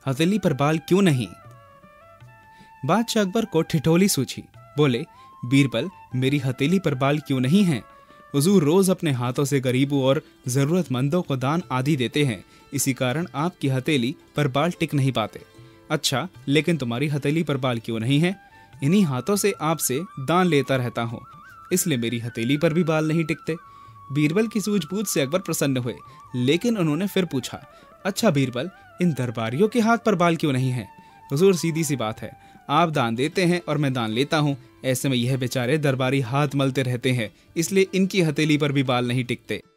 हथेली पर बाल क्यों नहीं? बादशाह अकबर को ठिठोली सूझी। बोले, बीरबल, मेरी हथेली पर बाल क्यों नहीं हैं? हुजूर रोज अपने हाथों से गरीबों और जरूरतमंदों को दान आदि देते हैं, इसी कारण आपकी हथेली पर बाल टिक नहीं पाते। अच्छा, लेकिन तुम्हारी हथेली पर बाल क्यों नहीं है? इन्हीं हाथों से आपसे दान लेता रहता हूँ, इसलिए मेरी हथेली पर भी बाल नहीं टिकते। बीरबल की सूझबूझ से अकबर प्रसन्न हुए, लेकिन उन्होंने फिर पूछा, अच्छा बीरबल, इन दरबारियों के हाथ पर बाल क्यों नहीं है? हुजूर, सीधी सी बात है, आप दान देते हैं और मैं दान लेता हूँ, ऐसे में यह बेचारे दरबारी हाथ मलते रहते हैं, इसलिए इनकी हथेली पर भी बाल नहीं टिकते।